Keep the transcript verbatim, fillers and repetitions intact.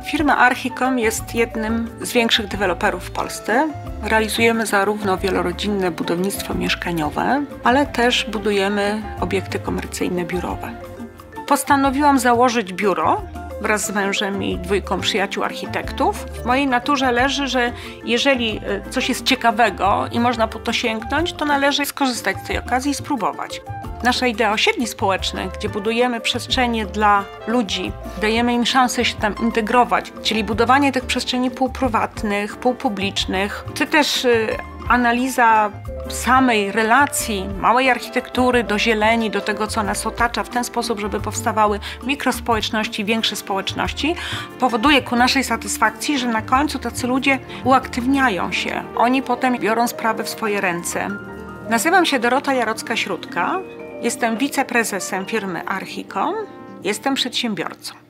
Firma Archicom jest jednym z większych deweloperów w Polsce. Realizujemy zarówno wielorodzinne budownictwo mieszkaniowe, ale też budujemy obiekty komercyjne biurowe. Postanowiłam założyć biuro wraz z mężem i dwójką przyjaciół architektów. W mojej naturze leży, że jeżeli coś jest ciekawego i można po to sięgnąć, to należy skorzystać z tej okazji i spróbować. Nasza idea osiedli społecznych, gdzie budujemy przestrzenie dla ludzi, dajemy im szansę się tam integrować, czyli budowanie tych przestrzeni półprywatnych, półpublicznych, czy też y, analiza samej relacji małej architektury do zieleni, do tego, co nas otacza, w ten sposób, żeby powstawały mikrospołeczności, większe społeczności, powoduje ku naszej satysfakcji, że na końcu tacy ludzie uaktywniają się. Oni potem biorą sprawy w swoje ręce. Nazywam się Dorota Jarocka-Śródka. Jestem wiceprezesem firmy Archicom. Jestem przedsiębiorcą.